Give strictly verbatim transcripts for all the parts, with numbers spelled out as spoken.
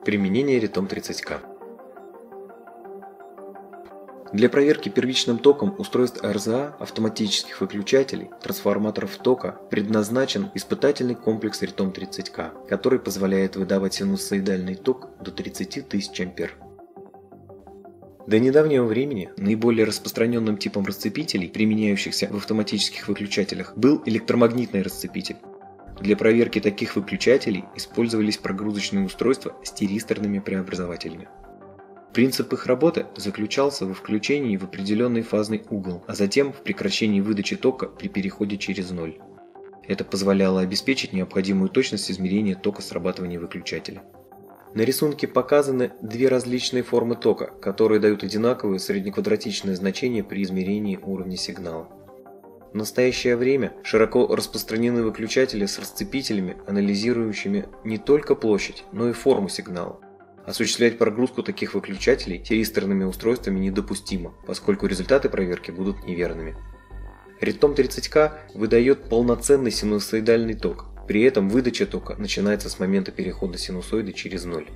Применение Ретом тридцать ка. Для проверки первичным током устройств эр зэ а, автоматических выключателей, трансформаторов тока предназначен испытательный комплекс Ретом тридцать ка, который позволяет выдавать синусоидальный ток до тридцати тысяч ампер. До недавнего времени наиболее распространенным типом расцепителей, применяющихся в автоматических выключателях, был электромагнитный расцепитель. Для проверки таких выключателей использовались прогрузочные устройства с тиристорными преобразователями. Принцип их работы заключался во включении в определенный фазный угол, а затем в прекращении выдачи тока при переходе через ноль. Это позволяло обеспечить необходимую точность измерения тока срабатывания выключателя. На рисунке показаны две различные формы тока, которые дают одинаковое среднеквадратичное значение при измерении уровня сигнала. В настоящее время широко распространены выключатели с расцепителями, анализирующими не только площадь, но и форму сигнала. Осуществлять прогрузку таких выключателей тиристорными устройствами недопустимо, поскольку результаты проверки будут неверными. Ретом тридцать ка выдает полноценный синусоидальный ток, при этом выдача тока начинается с момента перехода синусоиды через ноль.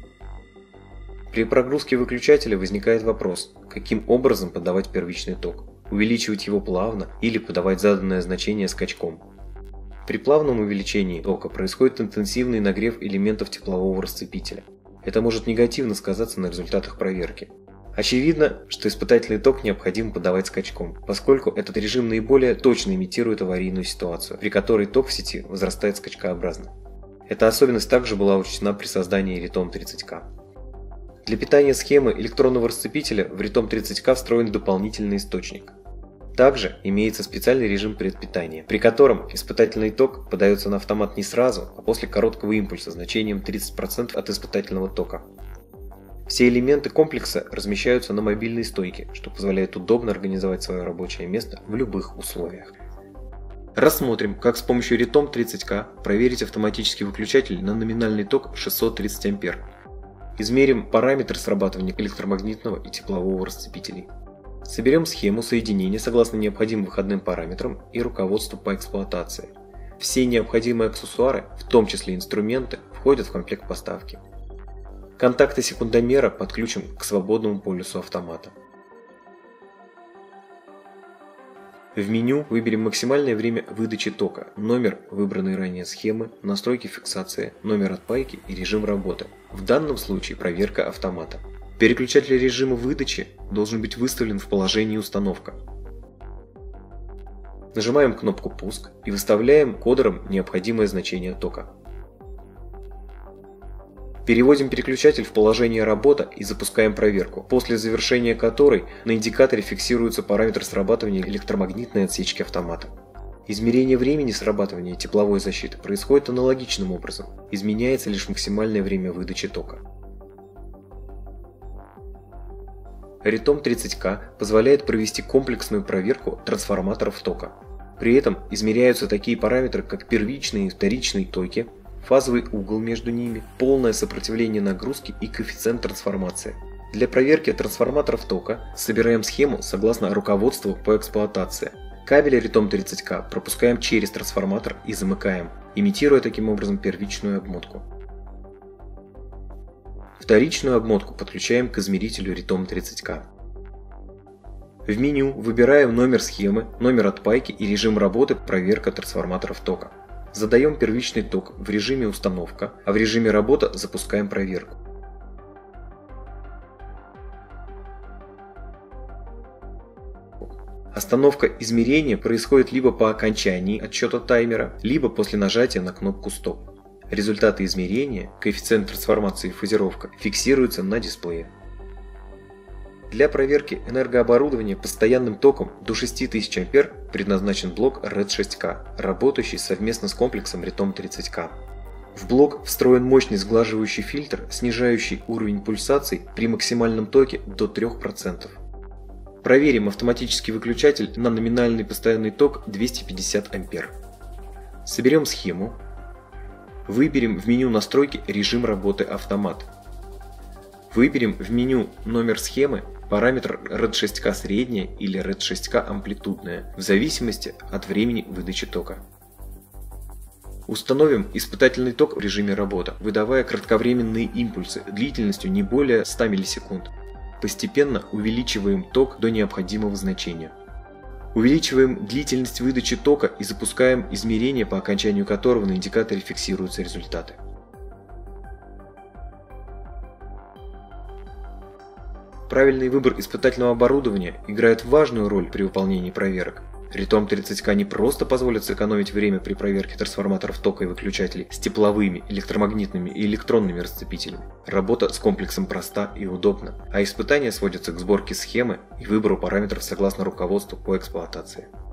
При прогрузке выключателя возникает вопрос, каким образом подавать первичный ток, увеличивать его плавно или подавать заданное значение скачком. При плавном увеличении тока происходит интенсивный нагрев элементов теплового расцепителя. Это может негативно сказаться на результатах проверки. Очевидно, что испытательный ток необходимо подавать скачком, поскольку этот режим наиболее точно имитирует аварийную ситуацию, при которой ток в сети возрастает скачкообразно. Эта особенность также была учтена при создании Ретом тридцать ка. Для питания схемы электронного расцепителя в Ретом тридцать ка встроен дополнительный источник. Также имеется специальный режим предпитания, при котором испытательный ток подается на автомат не сразу, а после короткого импульса значением тридцать процентов от испытательного тока. Все элементы комплекса размещаются на мобильной стойке, что позволяет удобно организовать свое рабочее место в любых условиях. Рассмотрим, как с помощью Ретом тридцать ка проверить автоматический выключатель на номинальный ток шестьсот тридцать ампер. Измерим параметры срабатывания электромагнитного и теплового расцепителей. Соберем схему соединения согласно необходимым выходным параметрам и руководству по эксплуатации. Все необходимые аксессуары, в том числе инструменты, входят в комплект поставки. Контакты секундомера подключим к свободному полюсу автомата. В меню выберем максимальное время выдачи тока, номер выбранной ранее схемы, настройки фиксации, номер отпайки и режим работы. В данном случае проверка автомата. Переключатель режима выдачи должен быть выставлен в положении установка. Нажимаем кнопку «Пуск» и выставляем кодером необходимое значение тока. Переводим переключатель в положение «Работа» и запускаем проверку, после завершения которой на индикаторе фиксируется параметр срабатывания электромагнитной отсечки автомата. Измерение времени срабатывания тепловой защиты происходит аналогичным образом, изменяется лишь максимальное время выдачи тока. Ретом тридцать ка позволяет провести комплексную проверку трансформаторов тока. При этом измеряются такие параметры, как первичные и вторичные токи, фазовый угол между ними, полное сопротивление нагрузки и коэффициент трансформации. Для проверки трансформаторов тока собираем схему согласно руководству по эксплуатации. Кабель Ретом тридцать ка пропускаем через трансформатор и замыкаем, имитируя таким образом первичную обмотку. Вторичную обмотку подключаем к измерителю Ретом тридцать ка. В меню выбираем номер схемы, номер отпайки и режим работы проверка трансформаторов тока. Задаем первичный ток в режиме установка, а в режиме работа запускаем проверку. Остановка измерения происходит либо по окончании отсчета таймера, либо после нажатия на кнопку «Стоп». Результаты измерения, коэффициент трансформации и фазировка фиксируются на дисплее. Для проверки энергооборудования постоянным током до шести тысяч ампер предназначен блок Ред шесть ка, работающий совместно с комплексом Ретом тридцать ка. В блок встроен мощный сглаживающий фильтр, снижающий уровень пульсаций при максимальном токе до трёх процентов. Проверим автоматический выключатель на номинальный постоянный ток двести пятьдесят ампер. Соберем схему. Выберем в меню настройки режим работы автомат. Выберем в меню номер схемы параметр Ред шесть ка средняя или Ред шесть ка амплитудная, в зависимости от времени выдачи тока. Установим испытательный ток в режиме работы, выдавая кратковременные импульсы длительностью не более ста миллисекунд. Постепенно увеличиваем ток до необходимого значения. Увеличиваем длительность выдачи тока и запускаем измерение, по окончанию которого на индикаторе фиксируются результаты. Правильный выбор испытательного оборудования играет важную роль при выполнении проверок. Ритом тридцать ка не просто позволит сэкономить время при проверке трансформаторов тока и выключателей с тепловыми, электромагнитными и электронными расцепителями. Работа с комплексом проста и удобна, а испытания сводятся к сборке схемы и выбору параметров согласно руководству по эксплуатации.